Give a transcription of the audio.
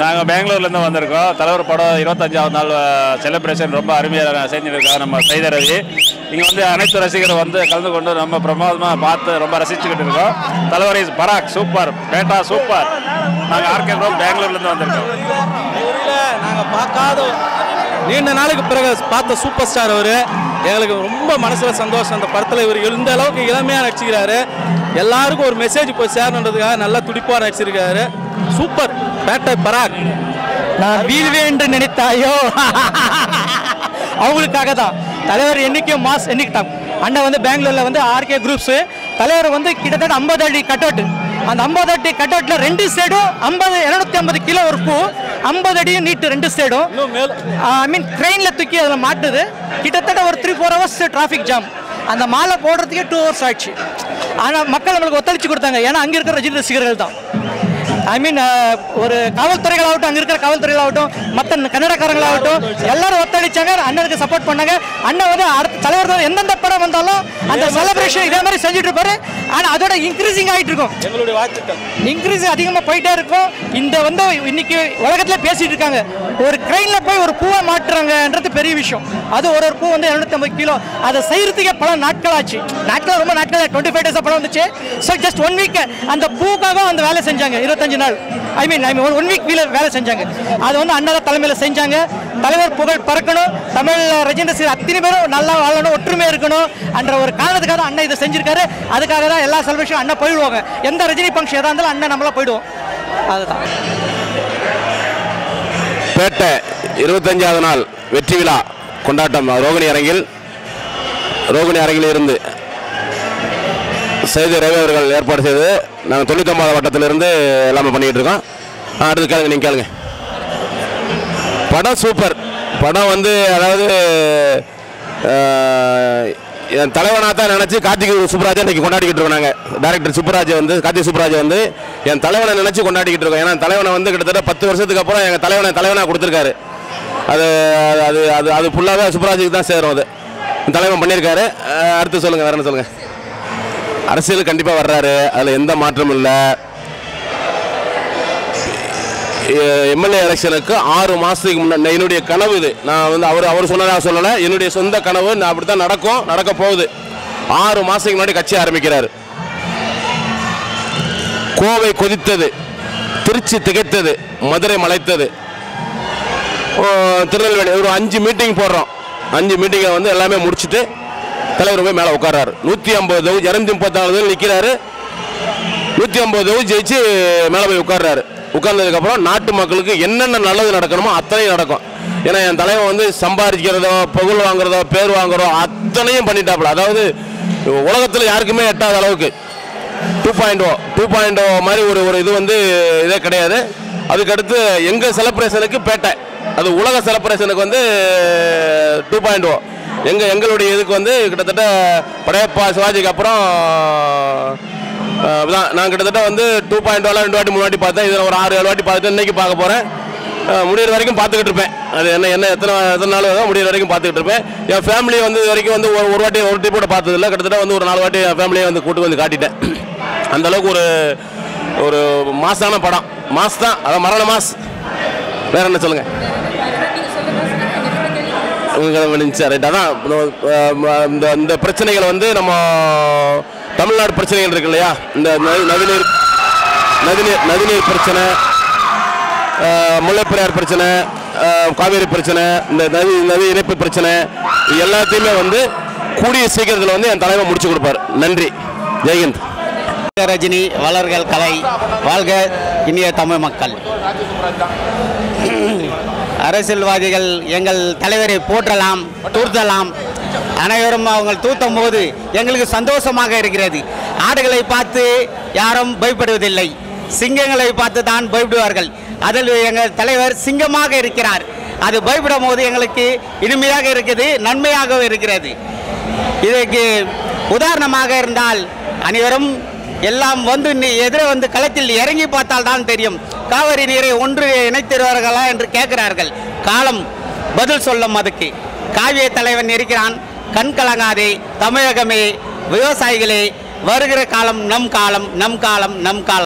நாங்கள் பெங்களூர்லேருந்து வந்திருக்கோம். தலைவர் படம் 25வது நாள் செலிப்ரேஷன் ரொம்ப அருமையாக செஞ்சுருக்கோம். நம்ம சைதரவி இங்கே வந்து அனைத்து ரசிகரும் வந்து கலந்து கொண்டு ரொம்ப பிரமாதமாக பார்த்து ரொம்ப ரசிச்சுக்கிட்டு இருக்கோம். தலைவர் இஸ் பராக் சூப்பர், பேட்டா சூப்பர். நாங்கள் ஆர்கே ப்ரோம் பெங்களூர்லேருந்து வந்திருக்கோம். நாங்கள் பார்க்காத நீண்ட நாளுக்கு பிறகு பார்த்த சூப்பர் ஸ்டார் அவர். எங்களுக்கு ரொம்ப மனசில் சந்தோஷம். அந்த படத்தில் இவர் எந்த அளவுக்கு இளமையாக நடிச்சுக்கிறாரு, எல்லாருக்கும் ஒரு மெசேஜ் போய் சேரணுன்றதுக்காக நல்லா துடிப்பாக நடிச்சிருக்காரு. சூப்பர் பேட்டை பராக். நான் வீழ்வே என்று நினைத்தாயோ அவங்களுக்காக தான் தலைவர் என்னைக்கும் மாஸ் என்னைக்கிட்டான். அண்ணன் வந்து பெங்களூரில் வந்து ஆர்கே குரூப்ஸு தலைவர் வந்து கிட்டத்தட்ட 50 அடி கட் அவுட். அந்த 50 அடி கட் அவுட்டில் 2 சைடும் 250 கிலோ ஒரு பூ, 50 அடியும் நீட்டு 2 சைடும். ஐ மீன் ட்ரெயினில் தூக்கி அதில் மாட்டுது. கிட்டத்தட்ட ஒரு 3-4 ஹவர்ஸ் டிராஃபிக் ஜாம். அந்த மாலை போடுறதுக்கே 2 ஹவர்ஸ் ஆயிடுச்சு. ஆனால் மக்கள் நம்மளுக்கு ஒத்துழைச்சு கொடுத்தாங்க. ஏன்னா அங்கே இருக்கிற ரஜினி ரசிகர்கள் தான். ஐ மீன் ஒரு காவல்துறைகளாகட்டும், அங்கே இருக்கிற காவல்துறைகளாகட்டும், மற்ற கன்னடக்காரங்களாகட்டும் எல்லாரும் ஒத்துழைச்சாங்க, அண்ணனுக்கு சப்போர்ட் பண்ணாங்க. அண்ணன் வந்து அடுத்த தலைவர் எந்தெந்த படம் வந்தாலும் அந்த செலிப்ரேஷன் இதே மாதிரி செஞ்சுட்டு இருப்பாரு. ஆனால் அதோட இன்க்ரீசிங் ஆகிட்டு இருக்கும். எங்களுடைய வாழ்த்துக்கள் இன்க்ரீஸ் அதிகமாக போயிட்டே இருக்கும். இந்த வந்து இன்னைக்கு உலகத்தில் பேசிட்டு இருக்காங்க, ஒரு ட்ரெயினில் போய் ஒரு பூவை மாட்டுறாங்கன்றது பெரிய விஷயம். அது ஒரு பூ வந்து 250 கிலோ. அதை செய்யறதுக்கே பல நாட்கள் ஆச்சு. ரொம்ப நாட்கள் 25 டேஸாக படம் வந்துச்சு. ஸோ ஜஸ்ட் 1 வீக் அந்த பூக்காக அந்த வேலை செஞ்சாங்க. 25 நாள் ஐ மீன் 1 வீக் வேலை செஞ்சாங்க. அது வந்து அண்ணா தலைமையில் செஞ்சாங்க. தலைவர் புகழ் பறக்கணும், தமிழ் ரஜினி ரசிகர் அத்தனை பேரும் நல்லா வாழணும், ஒற்றுமை இருக்கணும் என்ற ஒரு காரணத்துக்காக தான் அண்ணன் இதை செஞ்சிருக்காரு. அதுக்காக தான் எல்லா செலிப்ரேஷன் அண்ணன் போயிடுவாங்க. எந்த ரஜினி ஃபங்க்ஷன் எதாக இருந்தாலும் அண்ணன் நம்மளாம் போயிடுவோம். அதுதான் பேட்டை 25வது நாள் வெற்றி விழா கொண்டாட்டம் ரோகிணி அரங்கில் இருந்து செய்தி ரவி அவர்கள் ஏற்பாடு செய்து நாங்கள் 99வது வட்டத்திலிருந்து எல்லாமே பண்ணிக்கிட்டு இருக்கோம். அடுத்து கேளுங்க, நீங்கள் கேளுங்க. படம் சூப்பர். படம் வந்து அதாவது என் தலைவனாக தான் நினச்சி கார்த்திக் சுப்ராஜை இன்றைக்கி கொண்டாடிக்கிட்டு இருக்கோம். நாங்கள் டைரக்டர் சுப்ராஜை வந்து கார்த்திக் சுப்ராஜை வந்து என் தலைவனை நினச்சி கொண்டாடிக்கிட்டு இருக்கோம். ஏன்னா தலைவனை வந்து கிட்டத்தட்ட 10 வருஷத்துக்கு அப்புறம் எங்கள் தலைவனாக கொடுத்துருக்காரு. அது அது அது அது ஃபுல்லாகவே சுப்ராஜுக்கு தான் சேரும். அது தலைவன் பண்ணியிருக்காரு. அடுத்து சொல்லுங்கள், வேறு என்ன சொல்லுங்கள். அரசியல் கண்டிப்பாக வர்றாரு, அதில் எந்த மாற்றமும் இல்லை. எம்எல்ஏ எலெக்ஷனுக்கு 6 மாதத்துக்கு முன்னாடி என்னுடைய கனவு இது. நான் வந்து அவர் சொன்னதாக சொல்லலை, என்னுடைய சொந்த கனவு. நான் அப்படி தான் நடக்க போகுது. 6 மாதத்துக்கு முன்னாடி கட்சி ஆரம்பிக்கிறார். கோவை கொதித்தது, திருச்சி திகைத்தது, மதுரை மலைத்தது, திருநெல்வேலி ஒரு 5 மீட்டிங் போடுறோம். 5 மீட்டிங்கை வந்து எல்லாமே முடிச்சுட்டு தலைவர் போய் மேலே உட்கார்றாரு. 150 தொகுதி 234 தொகுதி நிற்கிறாரு. 150 தொகுதி ஜெயிச்சு மேலே போய் உட்கார்றாரு. உட்கார்ந்ததுக்கப்புறம் நாட்டு மக்களுக்கு என்னென்ன நல்லது நடக்கணுமோ அத்தனையும் நடக்கும். ஏன்னா என் தலைவன் வந்து சம்பாதிக்கிறதோ, புகழ் வாங்குறதோ, பேர் வாங்குறதோ அத்தனையும் பண்ணிட்டாப்புல. அதாவது உலகத்தில் யாருக்குமே எட்டாத அளவுக்கு 2.0 மாதிரி ஒரு இது வந்து இதே கிடையாது. அதுக்கடுத்து எங்கள் செலிப்ரேஷனுக்கு பேட்டை, அது உலக செலிப்ரேஷனுக்கு வந்து 2.0. எங்களுடைய இதுக்கு வந்து கிட்டத்தட்ட படையப்பா சிவாஜிக்கு அப்புறம் தான் நான் கிட்டத்தட்ட வந்து 2.0 2 வாட்டி 3 வாட்டி பார்த்தேன். இதில் ஒரு 6-7 வாட்டி பார்த்துட்டு இன்றைக்கி பார்க்க போகிறேன். முடிகிற வரைக்கும் பார்த்துக்கிட்டு இருப்பேன். அது என்ன எத்தனை நாள் தான் முடிகிற வரைக்கும் பார்த்துக்கிட்டு இருப்பேன். என் ஃபேமிலி வந்து இது வரைக்கும் வந்து ஒரு வாட்டி ஒரு ட்ரிப் கூட பார்த்ததில்லை. கிட்டத்தட்ட வந்து ஒரு 4 வாட்டி என் ஃபேமிலியை வந்து கூட்டு வந்து காட்டிட்டேன். அந்தளவுக்கு ஒரு மாசான படம். மாஸ் தான், அதான் மரண மாஸ். வேற என்ன சொல்லுங்கள். ரைட். அதான் இந்த பிரச்சனைகளை வந்து நம்ம தமிழ்நாடு பிரச்சனைகள் இருக்கு இல்லையா, இந்த நதிநீர் பிரச்சனை, முல்லைப்பெரியார் பிரச்சனை, காவேரி பிரச்சனை, இந்த நதி இணைப்பு பிரச்சனை, எல்லாத்தையுமே வந்து கூடிய சீக்கிரத்தில் வந்து என் தலைவர் முடிச்சு கொடுப்பார். நன்றி. ஜெய்ஹிந்த். ரஜினி வளர்கள் கலை வாழ்க இனிய தமிழ் மக்கள். அரசியல்வாதிகள் எங்கள் தலைவரை போற்றலாம், தூர்த்தலாம். அனைவரும் அவங்க தூத்தும் போது எங்களுக்கு சந்தோஷமாக இருக்கிறது. ஆடுகளை பார்த்து யாரும் பயப்படுவதில்லை, சிங்கங்களை பார்த்து தான் பயப்படுவார்கள். அதில் எங்கள் தலைவர் சிங்கமாக இருக்கிறார். அது பயப்படும் போது எங்களுக்கு இனிமையாக இருக்குது, நன்மையாக இருக்கிறது. இதற்கு உதாரணமாக இருந்தால் அனைவரும் எல்லாம் வந்து எதிரே வந்து களத்தில் இறங்கி பார்த்தால் தான் தெரியும். காவிரி நீரை ஒன்று இணைத்திருவார்களா என்று கேட்கிறார்கள். காலம் பதில் சொல்லும். அதுக்கு காவிய தலைவன் இருக்கிறான். கண் கலங்காதே தமிழகமே, விவசாயிகளே, வருகிற காலம் நம் காலம், நம் காலம், நம் காலம்.